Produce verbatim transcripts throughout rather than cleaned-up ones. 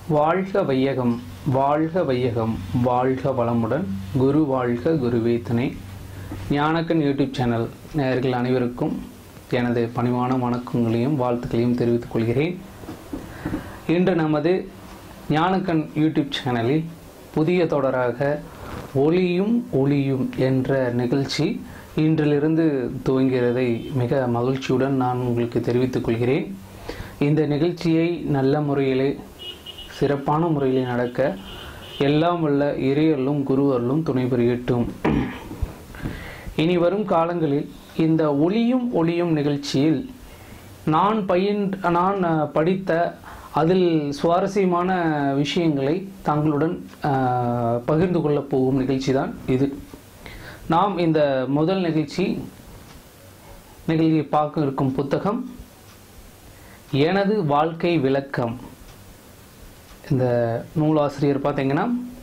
வாழ்க வையகம் வாழ்க வையகம் வாழ்க வளமுடன் குரு வாழ்க குருவே துணை. ஞானக்கண் யூடியூப் சேனல் நேயர்கள் அனைவருக்கும் எனது பணிவான வணக்கங்களையும் வாழ்த்துக்களையும் தெரிவித்துக் கொள்கிறேன். இன்று நமது ஞானக்கண் யூடியூப் சேனலில் புதிய தொடராக ஒளியும் ஒளியும் என்ற நிகழ்ச்சி இன்றிலிருந்து துவங்கிறதை மிக மகிழ்ச்சியுடன் நான் உங்களுக்கு தெரிவித்துக் கொள்கிறேன். இந்த நிகழ்ச்சியை நல்ல முறையிலே சிறப்பான முறையில் நடக்க எல்லாம் வல்ல இறையர்களும் குருவர்களும் துணை புரியட்டும். இனி வரும் காலங்களில் இந்த ஒளியும் ஒளியும் நிகழ்ச்சியில் நான் பயின் நான் படித்த அதில் சுவாரஸ்யமான விஷயங்களை தங்களுடன் பகிர்ந்து கொள்ளப் போகும் நிகழ்ச்சி தான் இது. நாம் இந்த முதல் நிகழ்ச்சி நிகழ்ச்சியை பார்க்க இருக்கும் புத்தகம் எனது வாழ்க்கை விளக்கம். இந்த நூலாசிரியர் பார்த்தீங்கன்னா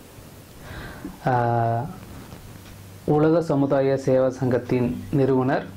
உலக சமுதாய சேவா சங்கத்தின் நிறுவனர்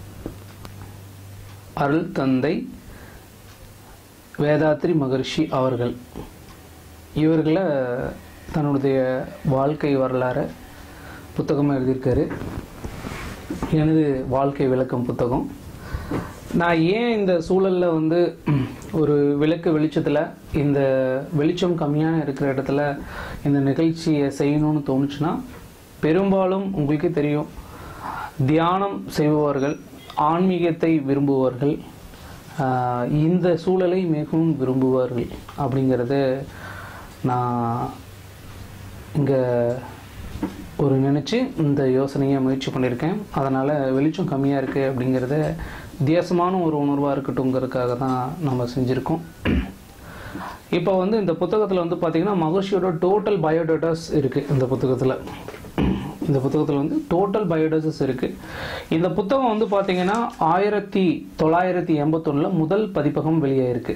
அருள் தந்தை வேதாத்ரி மகரிஷி அவர்கள். இவர்களை தன்னுடைய வாழ்க்கை வரலாறு புத்தகமாக எழுதியிருக்காரு. எனது வாழ்க்கை விளக்கம் புத்தகம். நான் ஏன் இந்த சூழலில் வந்து ஒரு விளக்கு வெளிச்சத்தில் இந்த வெளிச்சம் கம்மியான இருக்கிற இடத்துல இந்த நிகழ்ச்சியை செய்யணும்னு தோணுச்சுன்னா, பெரும்பாலும் உங்களுக்கே தெரியும், தியானம் செய்பவர்கள், ஆன்மீகத்தை விரும்புவார்கள், இந்த சூழலை மிகவும் விரும்புவார்கள் அப்படிங்கிறத நான் இங்கே ஒரு நினச்சி இந்த யோசனையை முயற்சி பண்ணியிருக்கேன். அதனால் வெளிச்சம் கம்மியாக இருக்குது அப்படிங்கிறத வித்தியாசமான ஒரு உணர்வாக இருக்கட்டும்ங்கிறதுக்காக தான் நம்ம செஞ்சுருக்கோம். இப்போ வந்து இந்த புத்தகத்தில் வந்து பார்த்திங்கன்னா மகர்ஷியோட டோட்டல் பயோடேட்டாஸ் இருக்குது. இந்த புத்தகத்தில் இந்த புத்தகத்தில் வந்து டோட்டல் பயோடேட்டாஸ் இருக்குது. இந்த புத்தகம் வந்து பார்த்திங்கன்னா ஆயிரத்தி தொள்ளாயிரத்தி எண்பத்தொன்னில் முதல் பதிப்பகம் வெளியாயிருக்கு.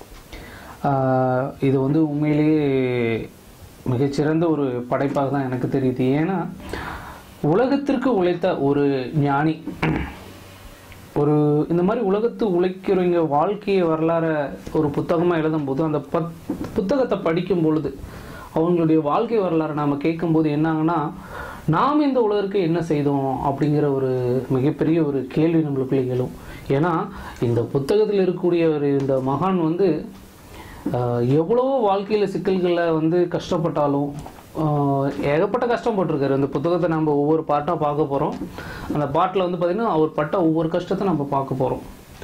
இது வந்து உண்மையிலேயே மிகச்சிறந்த ஒரு படைப்பாக தான் எனக்கு தெரியுது. ஏன்னா உலகத்திற்கு உழைத்த ஒரு ஞானி, ஒரு இந்த மாதிரி உலகத்து உழைக்கிறவங்க வாழ்க்கையை வரலாற ஒரு புத்தகமாக எழுதும் போது, அந்த பத் புத்தகத்தை படிக்கும் பொழுது அவங்களுடைய வாழ்க்கை வரலாறை நாம் கேட்கும்போது என்னாங்கன்னா, நாம் இந்த உலகிற்கு என்ன செய்தோம் அப்படிங்கிற ஒரு மிகப்பெரிய ஒரு கேள்வி நம்மளுக்குள்ளே எழும். ஏன்னா இந்த புத்தகத்தில் இருக்கக்கூடிய ஒரு இந்த மகான் வந்து எவ்வளோ வாழ்க்கையில் சிக்கல்களில் வந்து கஷ்டப்பட்டாலும் ஏகப்பட்ட கஷ்டப்பட்டுருக்காரு. அந்த புத்தகத்தை நம்ம ஒவ்வொரு பாட்டாக பார்க்க போகிறோம். அந்த பாட்டில் வந்து பார்த்திங்கன்னா அவர் பட்ட ஒவ்வொரு கஷ்டத்தை நம்ம பார்க்க போகிறோம்.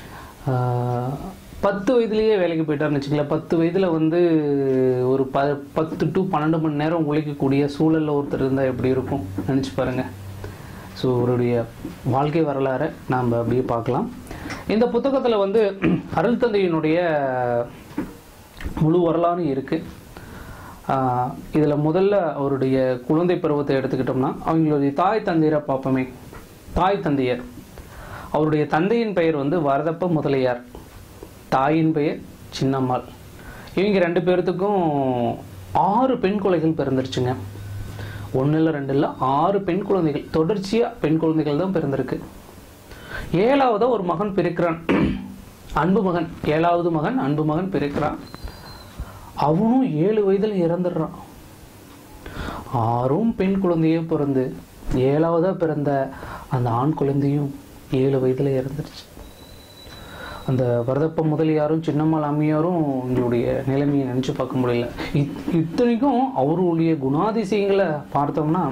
பத்து வயதுலேயே வேலைக்கு போயிட்டார்னு வச்சுக்கல. பத்து வயதில் வந்து ஒரு ப பத்து டு பன்னெண்டு மணி நேரம் உழைக்கக்கூடிய சூழலில் ஒருத்தர் இருந்தால் எப்படி இருக்கும் நினச்சி பாருங்கள். ஸோ அவருடைய வாழ்க்கை வரலாறை நாம் அப்படியே பார்க்கலாம். இந்த புத்தகத்தில் வந்து அருள் தந்தையினுடைய முழு வரலாறு இருக்குது. இதில் முதல்ல அவருடைய குழந்தை பருவத்தை எடுத்துக்கிட்டோம்னா, அவங்களுடைய தாய் தந்தையரை பார்ப்போமே. தாய் தந்தையர், அவருடைய தந்தையின் பெயர் வந்து வரதப்ப முதலியார், தாயின் பெயர் சின்னம்மாள். இவங்க ரெண்டு பேர்த்துக்கும் ஆறு பெண் குழந்தைகள் பிறந்துருச்சுங்க. ஒன்று இல்லை ரெண்டு இல்லை ஆறு பெண் குழந்தைகள், தொடர்ச்சியாக பெண் குழந்தைகள் தான் பிறந்திருக்கு. ஏழாவதாக ஒரு மகன் பிறக்கிறான், அன்பு மகன். ஏழாவது மகன் அன்பு மகன் பிறக்கிறான். அவனும் ஏழு வயதில் இறந்துடுறான். ஆறும் பெண் குழந்தையே பிறந்து ஏழாவதாக பிறந்த அந்த ஆண் குழந்தையும் ஏழு வயதில் இறந்துருச்சு. அந்த வரதப்ப முதலியாரும் சின்னம்மாள் அம்மையாரும் எங்களுடைய நிலைமையை நினச்சி பார்க்க முடியல. இத் இத்தனைக்கும் அவருடைய குணாதிசயங்களை பார்த்தோம்னா,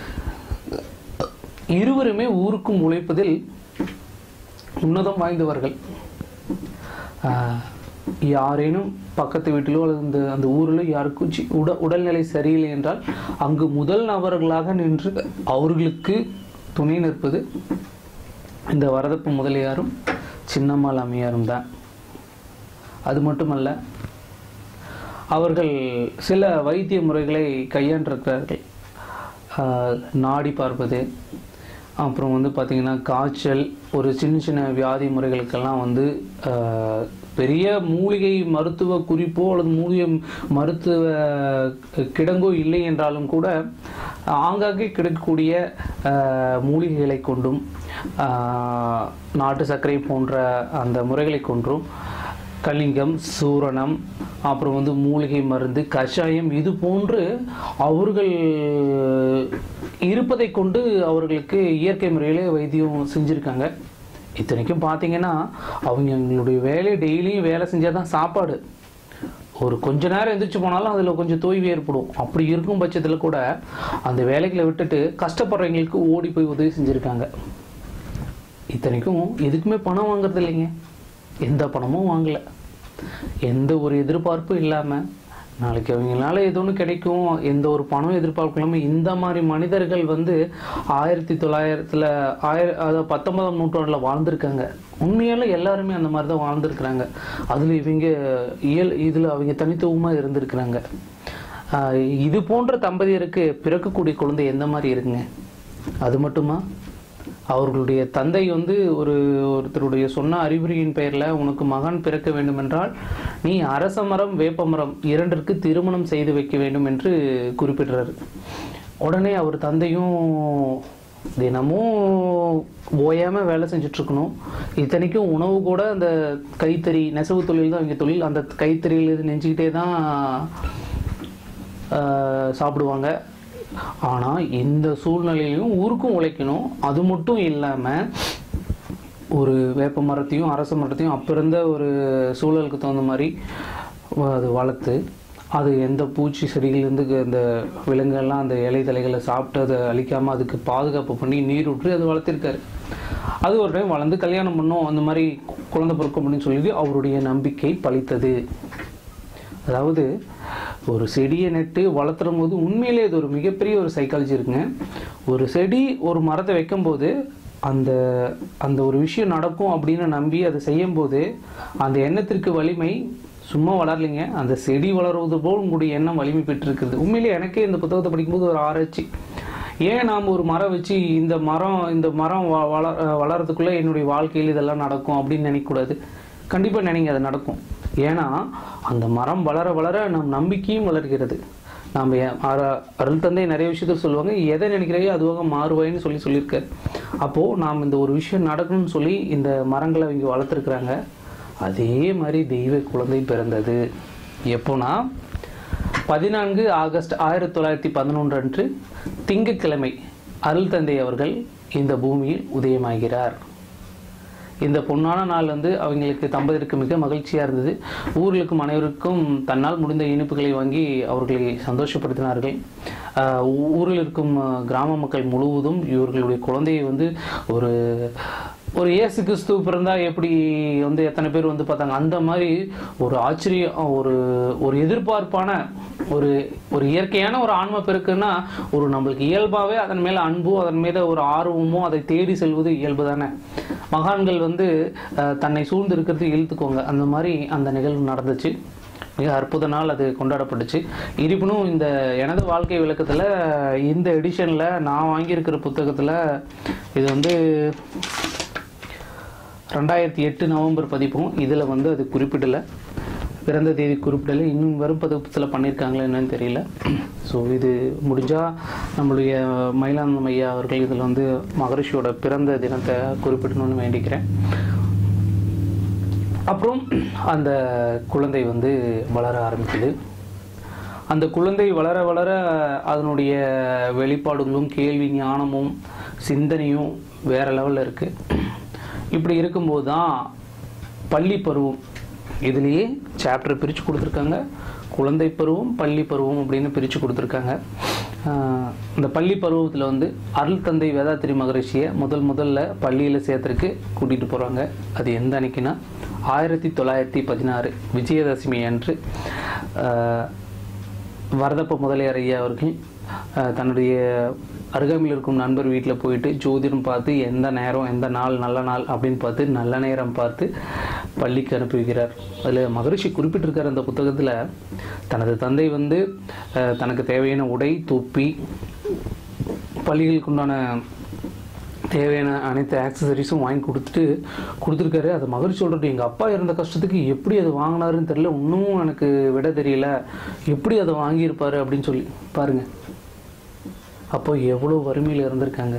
இருவருமே ஊருக்கும் உழைப்பதில் உன்னதம் வாய்ந்தவர்கள். யாரேனும் பக்கத்து வீட்டிலோ அல்லது இந்த அந்த ஊரில் யாருக்கும் உட உடல்நிலை சரியில்லை என்றால் அங்கு முதல் நபர்களாக நின்று அவர்களுக்கு துணை நிற்பது இந்த வரதப்பு முதலியாரும் சின்னம்மாள் அம்மையாரும் தான். அது மட்டுமல்ல, அவர்கள் சில வைத்திய முறைகளை கையாண்டிருக்கிறார்கள். நாடி பார்ப்பது, அப்புறம் வந்து பார்த்திங்கன்னா காய்ச்சல், ஒரு சின்ன சின்ன வியாதி முறைகளுக்கெல்லாம் வந்து பெரிய மூலிகை மருத்துவ குறிப்போ அல்லது மூலிகை மருத்துவ கிடங்கோ இல்லை என்றாலும் கூட ஆங்காங்கே கிடைக்கக்கூடிய மூலிகைகளை கொண்டும் நாட்டு சர்க்கரை போன்ற அந்த முறைகளை கொண்டும் கலிங்கம், சூரணம், அப்புறம் வந்து மூலிகை மருந்து, கஷாயம், இது போன்று அவர்கள் இருப்பதை கொண்டு அவர்களுக்கு இயற்கை முறையிலே வைத்தியம் செஞ்சுருக்காங்க. இத்தனைக்கும் பார்த்தீங்கன்னா அவங்களுடைய வேலை டெய்லியும் வேலை செஞ்சால் தான் சாப்பாடு. ஒரு கொஞ்ச நேரம் எந்திரிச்சு போனாலும் அதில் கொஞ்சம் தோய்வு ஏற்படும். அப்படி இருக்கும் பட்சத்தில் கூட அந்த வேலைகளை விட்டுட்டு கஷ்டப்படுறவங்களுக்கு ஓடி போய் உதவி செஞ்சுருக்காங்க. இத்தனைக்கும் எதுக்குமே பணம் வாங்குறது இல்லைங்க, எந்த பணமும் வாங்கலை, எந்த ஒரு எதிர்பார்ப்பும் இல்லாமல் நாளைக்கு அவங்களால ஏதோ ஒன்று கிடைக்கும், எந்த ஒரு பணம் எதிர்பார்க்கலாமல் இந்த மாதிரி மனிதர்கள் வந்து ஆயிரத்தி தொள்ளாயிரத்தில் ஆயிர அதாவது பத்தொன்பதாம் நூற்றாண்டில் வாழ்ந்திருக்காங்க. உண்மையால எல்லாருமே அந்த மாதிரி தான் வாழ்ந்துருக்குறாங்க. அதில் இவங்க இயல் இதில் அவங்க தனித்துவமாக இருந்திருக்கிறாங்க. இது போன்ற தம்பதியருக்கு பிறக்கக்கூடிய குழந்தை எந்த மாதிரி இருக்குங்க? அது மட்டுமா, அவர்களுடைய தந்தை வந்து ஒரு ஒருத்தருடைய சொன்ன அறிவுரையின் பெயரில் உனக்கு மகன் பிறக்க வேண்டும் என்றால் நீ அரச மரம் வேப்ப மரம் இரண்டிற்கு திருமணம் செய்து வைக்க வேண்டும் என்று குறிப்பிடுறாரு. உடனே அவர் தந்தையும் தினமும் ஓயாமல் வேலை செஞ்சிட்ருக்கணும். இத்தனைக்கும் உணவு கூட அந்த கைத்தறி நெசவு தொழில் தான் இங்கே தொழில். அந்த கைத்தறியில் நெஞ்சிக்கிட்டே தான் சாப்பிடுவாங்க. ஆனால் இந்த சூழ்நிலையிலையும் ஊருக்கும் உழைக்கணும். அது மட்டும் இல்லாமல் ஒரு வேப்ப மரத்தையும் அரச மரத்தையும் அப்போ இருந்த ஒரு சூழலுக்கு தகுந்த மாதிரி அது வளர்த்து அது எந்த பூச்சி செடிகள்லேருந்து அந்த விலங்குகள்லாம் அந்த இலை தலைகளை சாப்பிட்டு அதை அழிக்காமல் அதுக்கு பாதுகாப்பு பண்ணி நீர் விட்டு அது வளர்த்திருக்காரு. அது ஒரு டைம் வளர்ந்து கல்யாணம் பண்ணோம், அந்த மாதிரி குழந்தை பிறக்கும் அப்படின்னு சொல்லி அவருடைய நம்பிக்கை பலித்தது. அதாவது ஒரு செடியை நட்டு வளர்த்துடும் போது உண்மையிலே இது ஒரு மிகப்பெரிய ஒரு சைக்காலஜி இருக்குங்க. ஒரு செடி ஒரு மரத்தை வைக்கும்போது அந்த அந்த ஒரு விஷயம் நடக்கும் அப்படின்னு நம்பி அதை செய்யும்போது அந்த எண்ணத்திற்கு வலிமை சும்மா வளரலைங்க, அந்த செடி வளருவது போல் உங்களுடைய எண்ணம் வலிமை பெற்றிருக்குது. உண்மையிலே எனக்கே இந்த புத்தகத்தை படிக்கும்போது ஒரு ஆராய்ச்சி, ஏன் நாம் ஒரு மரம் வச்சு இந்த மரம் இந்த மரம் வள வளர்றதுக்குள்ளே என்னுடைய வாழ்க்கையில் இதெல்லாம் நடக்கும் அப்படின்னு நினைக்கக்கூடாது. கண்டிப்பாக நினைங்க, அது நடக்கும். ஏன்னா அந்த மரம் வளர வளர நம் நம்பிக்கையும் வளர்கிறது. நாம் அருள் தந்தை நிறைய விஷயத்தில் சொல்லுவாங்க, எதை நினைக்கிறீங்க அதுவாக மாறுவாயின்னு சொல்லி சொல்லியிருக்காரு. அப்போது நாம் இந்த ஒரு விஷயம் நடக்கணும்னு சொல்லி இந்த மரங்களை அவங்க வளர்த்துருக்குறாங்க. அதே மாதிரி தெய்வ குழந்தை பிறந்தது எப்போனா பதினான்கு ஆகஸ்ட் ஆயிரத்தி தொள்ளாயிரத்தி பதினொன்று அன்று திங்கட்கிழமை அருள் தந்தை அவர்கள் இந்த பூமியில் உதயமாகிறார். இந்த பொன்னான நாள் வந்து அவங்களுக்கு தம்பதியருக்கு மிக மகிழ்ச்சியாக இருந்தது. ஊர்களுக்கும் அனைவருக்கும் தன்னால் முடிந்த இனிப்புகளை வாங்கி அவர்களை சந்தோஷப்படுத்தினார்கள். ஊரில் இருக்கும் கிராம மக்கள் முழுவதும் இவர்களுடைய குழந்தையை வந்து ஒரு ஒரு இயேசு கிறிஸ்து பிறந்தால் எப்படி வந்து எத்தனை பேர் வந்து பார்த்தாங்க, அந்த மாதிரி ஒரு ஆச்சரியம், ஒரு ஒரு எதிர்பார்ப்பான ஒரு ஒரு இயற்கையான ஒரு ஆன்ம பெருக்குன்னா ஒரு நம்மளுக்கு இயல்பாகவே அதன் மேலே அன்போ அதன் மீது ஒரு ஆர்வமோ அதை தேடி செல்வது இயல்பு தானே. மகான்கள் வந்து தன்னை சூழ்ந்து இருக்கிறது இழுத்துக்கோங்க, அந்த மாதிரி அந்த நிகழ்வு நடந்துச்சு. மிக அற்புத நாள் அது கொண்டாடப்பட்டுச்சு. இருப்பினும் இந்த எனது வாழ்க்கை விளக்கத்தில் இந்த எடிஷனில் நான் வாங்கியிருக்கிற புத்தகத்தில் இது வந்து ரெண்டாயிரத்தி எட்டு நவம்பர் பதிப்பும், இதில் வந்து அது குறிப்பிடலை, பிறந்த தேதி குறிப்பிடலை. இன்னும் வரும் பதிப்பத்தில் பண்ணியிருக்காங்களா என்னன்னு தெரியல. ஸோ இது முடிஞ்சால் நம்மளுடைய மயிலானந்தம் ஐயா அவர்கள் இதில் வந்து மகரிஷியோட பிறந்த தினத்தை குறிப்பிடணும்னு வேண்டிக்கிறேன். அப்புறம் அந்த குழந்தை வந்து வளர ஆரம்பிக்குது. அந்த குழந்தை வளர வளர அதனுடைய வெளிப்பாடுகளும் கேள்வி ஞானமும் சிந்தனையும் வேறு லெவலில் இருக்குது. இப்படி இருக்கும்போது தான் பள்ளி பருவம், இதுலேயே சாப்டர் பிரித்து கொடுத்துருக்காங்க. குழந்தை பருவம், பள்ளி பருவம் அப்படின்னு பிரித்து கொடுத்துருக்காங்க. இந்த பள்ளி பருவத்தில் வந்து அருள் தந்தை வேதாத்திரி மகரிஷியை முதல் முதல்ல பள்ளியில் சேர்த்துருக்கு கூட்டிகிட்டு போகிறாங்க. அது எந்த அன்னைக்குன்னா ஆயிரத்தி தொள்ளாயிரத்தி பதினாறு விஜயதசமி அன்று வரதப்ப முதலியார் ஐயா அவர்கள் தன்னுடைய அருகாமையில் இருக்கும் நண்பர் வீட்டில் போயிட்டு ஜோதிடம் பார்த்து எந்த நேரம் எந்த நாள் நல்ல நாள் அப்படின்னு பார்த்து நல்ல நேரம் பார்த்து பள்ளிக்கு அனுப்பி வைக்கிறார். அதில் மகரிஷி குறிப்பிட்டிருக்கார் அந்த புத்தகத்தில், தனது தந்தை வந்து தனக்கு தேவையான உடை தொப்பி பள்ளிகளுக்கு உண்டான தேவையான அனைத்து ஆக்சசரிஸும் வாங்கி கொடுத்துட்டு கொடுத்துருக்காரு. அதை மகரிஷி சொல்கிறது, எங்கள் அப்பா இருந்த கஷ்டத்துக்கு எப்படி அதை வாங்கினாருன்னு தெரியல, இன்னமும் எனக்கு விட தெரியல, எப்படி அதை வாங்கியிருப்பார் அப்படின்னு சொல்லி பாருங்கள். அப்போ எவ்வளோ வறுமையில் இருந்திருக்காங்க.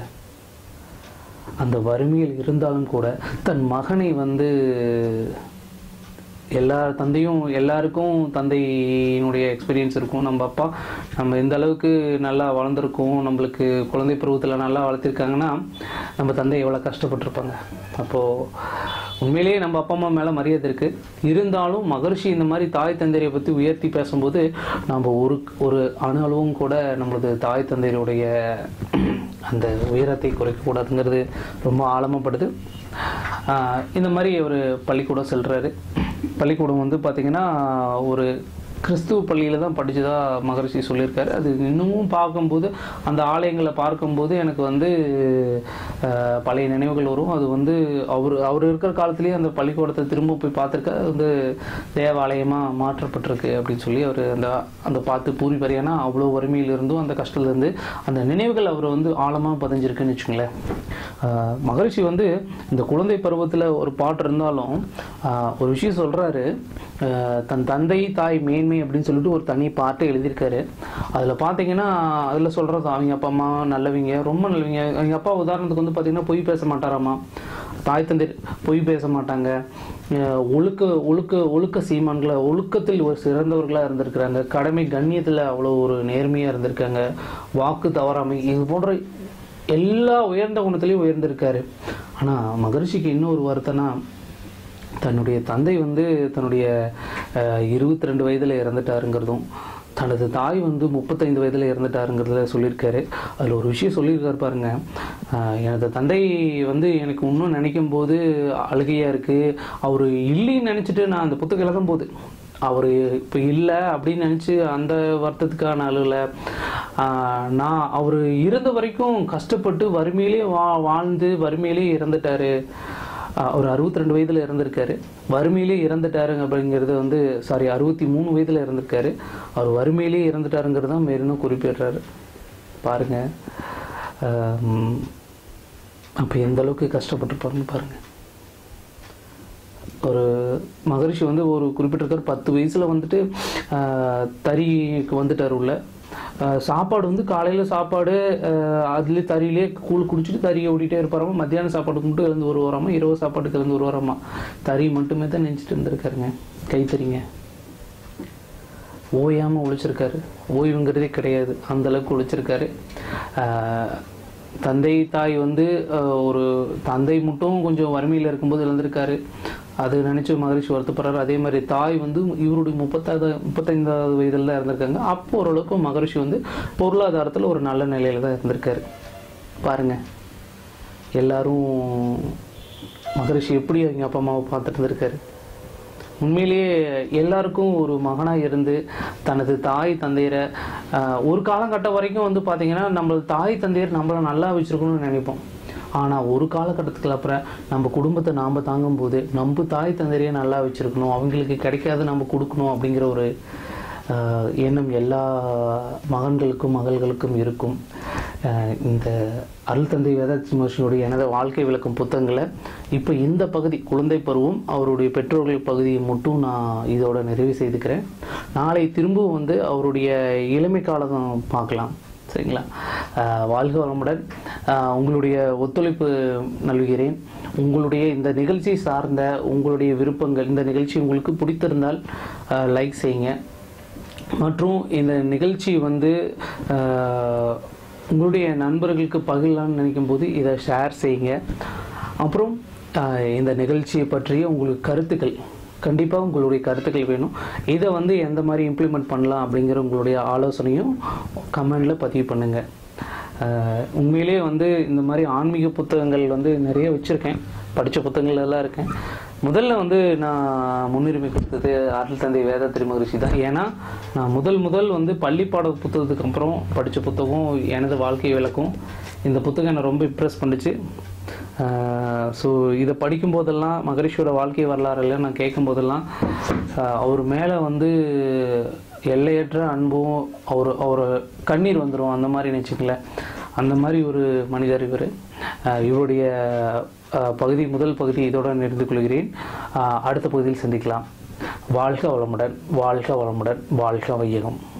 அந்த வறுமையில் இருந்தாலும் கூட தன் மகனை வந்து எல்லா தந்தையும் எல்லாருக்கும் தந்தையினுடைய எக்ஸ்பீரியன்ஸ் இருக்கும். நம்ம அப்பா நம்ம எந்த அளவுக்கு நல்லா வளர்ந்துருக்கோம், நம்மளுக்கு குழந்தை பருவத்தில் நல்லா வளர்த்திருக்காங்கன்னா நம்ம தந்தை எவ்வளோ கஷ்டப்பட்டிருப்பாங்க. அப்போது உண்மையிலேயே நம்ம அப்பா அம்மா மேலே மரியாதை இருக்குது. இருந்தாலும் மகரிஷி இந்த மாதிரி தாய் தந்தையை பற்றி உயர்த்தி பேசும்போது நம்ம ஒரு ஒரு அணு அளவும் கூட நம்மளது தாய் தந்தையருடைய அந்த உயரத்தை குறைக்கக்கூடாதுங்கிறது ரொம்ப ஆழமாகப்படுது. இந்த மாதிரி ஒரு பள்ளிக்கூடம் செல்கிறாரு. பள்ளிக்கூடம் வந்து பார்த்திங்கன்னா ஒரு கிறிஸ்துவ பள்ளியில் தான் படித்ததா மகரிஷி சொல்லியிருக்காரு. அது இன்னமும் பார்க்கும்போது அந்த ஆலயங்களை பார்க்கும்போது எனக்கு வந்து பழைய நினைவுகள் வரும். அது வந்து அவர் அவர் இருக்கிற காலத்துலேயே அந்த பள்ளிக்கூடத்தை திரும்ப போய் பார்த்துருக்க அது வந்து தேவாலயமாக மாற்றப்பட்டிருக்கு அப்படின்னு சொல்லி அவர் அந்த அந்த பார்த்து பூரி பறியானா அவ்வளோ வறுமையிலிருந்தும் அந்த கஷ்டத்துலேருந்து அந்த நினைவுகள் அவர் வந்து ஆழமாக பதிஞ்சிருக்குன்னு வச்சுங்களேன். மகரிஷி வந்து இந்த குழந்தை பருவத்தில் ஒரு பாட்டு இருந்தாலும் ஒரு விஷயம் சொல்கிறாரு. தன் தந்தை தாய் மேன்மை அப்படின்னு சொல்லிட்டு ஒரு தனி பாட்டை எழுதியிருக்காரு. அதில் பார்த்தீங்கன்னா அதில் சொல்கிறது அவங்க அப்பா அம்மா நல்லவங்க, ரொம்ப நல்லவங்க. அவங்க அப்பா உதாரணத்துக்கு வந்து பார்த்திங்கன்னா பொய் பேச மாட்டாராம்மா. தாய் தந்தை பொய் பேச மாட்டாங்க. ஒழுக்க ஒழுக்க ஒழுக்க சீமான்களை ஒழுக்கத்தில் ஒரு சிறந்தவர்களாக இருந்திருக்கிறாங்க. கடமை கண்ணியத்தில் அவ்வளோ ஒரு நேர்மையாக இருந்திருக்காங்க. வாக்கு தவறாமை இது போன்ற எல்லா உயர்ந்த குணத்துலேயும் உயர்ந்திருக்காரு. ஆனால் மகரிஷிக்கு இன்னொரு வருத்தம்னா தன்னுடைய தந்தை வந்து தன்னுடைய இருபத்தி ரெண்டு வயதில் இறந்துட்டாருங்கிறதும் தனது தாய் வந்து முப்பத்தைந்து வயதில் இறந்துட்டாருங்கிறத சொல்லியிருக்காரு. அதில் ஒரு விஷயம் சொல்லியிருக்காரு பாருங்க. எனது தந்தை வந்து எனக்கு இன்னும் நினைக்கும் போது அழுகையாக இருக்குது. அவர் இல்லைன்னு நினச்சிட்டு நான் அந்த புத்தகம் எழுதும் போது அவர் இப்போ இல்லை அப்படின்னு நினச்சி அந்த வருத்தத்துக்கான அழுகலை. நான் அவர் இருந்த வரைக்கும் கஷ்டப்பட்டு வறுமையிலே வா வாழ்ந்து வறுமையிலே இறந்துட்டார். அவர் அறுபத்தி ரெண்டு வயதில் இறந்துருக்காரு. வறுமையிலே இறந்துட்டாருங்க அப்படிங்கிறது வந்து சாரி அறுபத்தி மூணு வயதில் இறந்துருக்காரு. அவர் வறுமையிலே இறந்துட்டாருங்கிறது தான் மேலும் குறிப்பிடுறாரு. பாருங்கள் அப்போ எந்த அளவுக்கு கஷ்டப்பட்டுருப்பாருன்னு பாருங்கள். ஒரு மகரிஷி வந்து ஒரு குறிப்பிட்டிருக்கார். பத்து வயசில் வந்துட்டு தறிக்கு வந்துட்டார் உள்ள. சாப்பாடு வந்து காலையில் சாப்பாடு அதுலேயே தறியிலே கூழ் குடிச்சிட்டு தறியை ஓடிட்டே இருப்பாராமா. மத்தியானம் சாப்பாடுக்கு மட்டும் எழுந்து வருவாராமா. இரவு சாப்பாட்டுக்கு எழுந்து வருவாராமா. தறி மட்டுமே தான் நினச்சிட்டு இருந்திருக்காருங்க. கைத்தறிங்க ஓயாமல் உழைச்சிருக்காரு. ஓய்வுங்கிறதே கிடையாது, அந்தளவுக்கு உழைச்சிருக்காரு. தந்தை தாய் வந்து ஒரு தந்தை மட்டும் கொஞ்சம் வறுமையில் இருக்கும்போது இழந்திருக்காரு. அது நினச்சி மகரிஷி வருத்தப்படுறாரு. அதே மாதிரி தாய் வந்து இவருடைய முப்பத்தாவது முப்பத்தைந்தாவது வயதில் தான் இருந்திருக்காங்க. அப்போ ஓரளவுக்கு மகரிஷி வந்து பொருளாதாரத்தில் ஒரு நல்ல நிலையில் தான் இருந்திருக்காரு. பாருங்கள் எல்லாரும் மகரிஷி எப்படி அவங்க அப்பா அம்மாவை பார்த்துட்டு இருந்திருக்காரு. உண்மையிலேயே எல்லாருக்கும் ஒரு மகனாக இருந்து தனது தாய் தந்தையரை ஒரு காலகட்டம் வரைக்கும் வந்து பார்த்திங்கன்னா நம்ம தாய் தந்தையர் நம்மளை நல்லா வச்சுருக்கணும்னு நினைப்போம். ஆனால் ஒரு காலகட்டத்துக்கு அப்புறம் நம்ம குடும்பத்தை நாம் தாங்கும்போது நம்ம தாய் தந்தையரையே நல்லா வச்சுருக்கணும், அவங்களுக்கு கிடைக்காத நம்ம கொடுக்கணும் அப்படிங்கிற ஒரு எண்ணம் எல்லா மகன்களுக்கும் மகள்களுக்கும் இருக்கும். இந்த அருள் தந்தை வேதாத்ரி மகரிஷியுடைய எனது வாழ்க்கை விளக்கும் புத்தகங்களை இப்போ இந்த பகுதி குழந்தை பருவம் அவருடைய பெற்றோர்கள் பகுதியை மட்டும் நான் இதோட நிறைவு செய்துக்கிறேன். நாளை திரும்பவும் வந்து அவருடைய இளமை காலம் பார்க்கலாம். சரிங்களா? வாழ்க வளமுடன். உங்களுடைய ஒத்துழைப்பு நல்கிறேன். உங்களுடைய இந்த நிகழ்ச்சி சார்ந்த உங்களுடைய விருப்பங்கள், இந்த நிகழ்ச்சி உங்களுக்கு பிடித்திருந்தால் லைக் செய்யுங்க. மற்றும் இந்த நிகழ்ச்சி வந்து உங்களுடைய நண்பர்களுக்கு பகிரலான்னு நினைக்கும் போது இதை ஷேர் செய்யுங்க. அப்புறம் இந்த நிகழ்ச்சியை பற்றிய உங்களுக்கு கருத்துக்கள், கண்டிப்பாக உங்களுடைய கருத்துக்கள் வேணும். இதை வந்து எந்த மாதிரி இம்ப்ளிமெண்ட் பண்ணலாம் அப்படிங்கிற உங்களுடைய ஆலோசனையும் கமெண்டில் பதிவு பண்ணுங்கள். உண்மையிலே வந்து இந்த மாதிரி ஆன்மீக புத்தகங்கள் வந்து நிறைய வச்சுருக்கேன், படித்த புத்தகங்கள் எல்லாம் இருக்கேன். முதல்ல வந்து நான் முன்னுரிமை கொடுத்தது அருள் தந்தை வேதாத்ரி மகரிஷி தான். ஏன்னா நான் முதல் முதல் வந்து பள்ளிப்பாட புத்தகத்துக்கு அப்புறம் படித்த புத்தகம் எனது வாழ்க்கை விளக்கும். இந்த புத்தகம் என்னை ரொம்ப இம்ப்ரெஸ் பண்ணிச்சு. ஸோ இதை படிக்கும்போதெல்லாம் மகரிஷியோட வாழ்க்கை வரலாறுல நான் கேட்கும்போதெல்லாம் அவர் மேலே வந்து எல்லையற்ற அன்பும் அவர் அவர் கண்ணீர் வந்துடும், அந்த மாதிரி நினச்சிக்கல. அந்த மாதிரி ஒரு மனிதர் இவர். இவருடைய பகுதி முதல் பகுதி இதோடு நிறுத்திக் கொள்கிறேன். அடுத்த பகுதியில் சந்திக்கலாம். வாழ்க வளமுடன், வாழ்க வளமுடன், வாழ்க வையகம்.